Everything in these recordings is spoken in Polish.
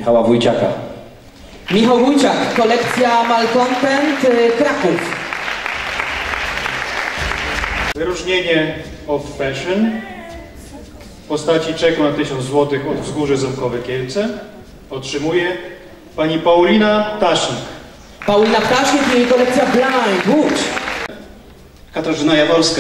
Michała Wójciaka. Michał Wójciak, kolekcja Malcontent, Kraków. Wyróżnienie of Fashion w postaci czeku na 1000 zł od Wzgórze Zamkowe Kielce otrzymuje pani Paulina Ptasznik. Paulina Ptasznik i jej kolekcja Blind Łódź. Katarzyna Jaworska.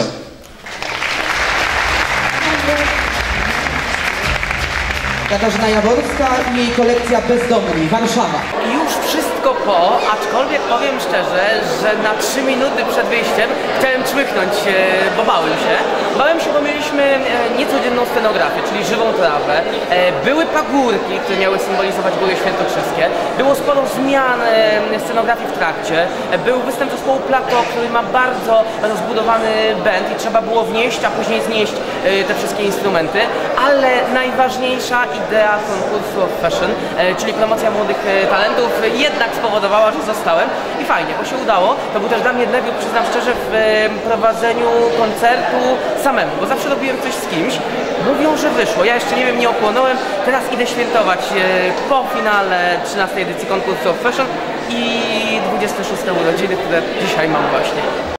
Katarzyna Jaworska i jej kolekcja Bezdomni, Warszawa. Już wszystko po, aczkolwiek powiem szczerze, że na 3 minuty przed wyjściem chciałem czmychnąć, bo bałem się. Bałem się, bo mieliśmy niecodzienną scenografię, czyli żywą trawę. Były pagórki, które miały symbolizować Góry Świętokrzyskie. Było sporo zmian scenografii w trakcie. Był występ zespołu Plato, który ma bardzo rozbudowany band i trzeba było wnieść, a później znieść te wszystkie instrumenty. Ale najważniejsza idea konkursu of Fashion, czyli promocja młodych talentów, jednak spowodowała, że zostałem i fajnie, bo się udało. To był też dla mnie debiut, przyznam szczerze, w prowadzeniu koncertu samemu, bo zawsze robiłem coś z kimś. Mówią, że wyszło, ja jeszcze nie wiem, nie ochłonąłem, teraz idę świętować po finale 13. edycji konkursu of Fashion i 26. urodziny, które dzisiaj mam właśnie.